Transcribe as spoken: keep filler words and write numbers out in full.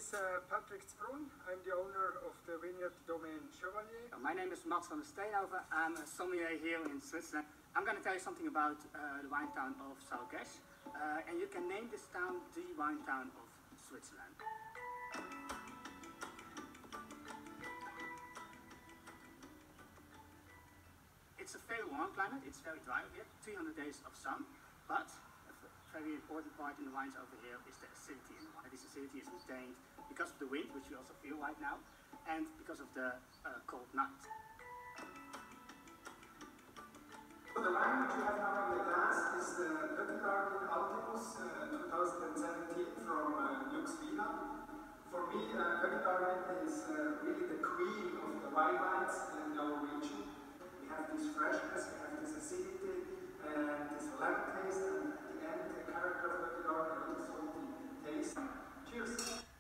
is uh, Patrick Sprung. I'm the owner of the vineyard domain Chevalier. My name is Mats van der Steenhoven. I'm a sommelier here in Switzerland. I'm going to tell you something about uh, the wine town of Sauergesch. Uh, and you can name this town the wine town of Switzerland. It's a very warm climate, it's very dry here, three hundred days of sun, but a very important part in the wines over here is the acidity in the wine. This acidity is obtained because of the wind, which we also feel right now, and because of the uh, cold night. The wine which you have now in the glass is the Göttergarten Ultimus uh, twenty seventeen from uh, Lux Vina. For me, uh, Göttergarten is uh, really the queen of the wine wines in our region. We have this freshness, we have this acidity, and this lemon taste, and at the end, the character of Göttergarten, a little salty taste. Cheers!